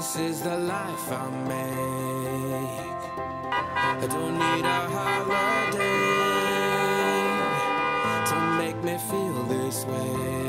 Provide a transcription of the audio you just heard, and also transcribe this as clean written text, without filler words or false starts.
This is the life I make. I don't need a holiday to make me feel this way.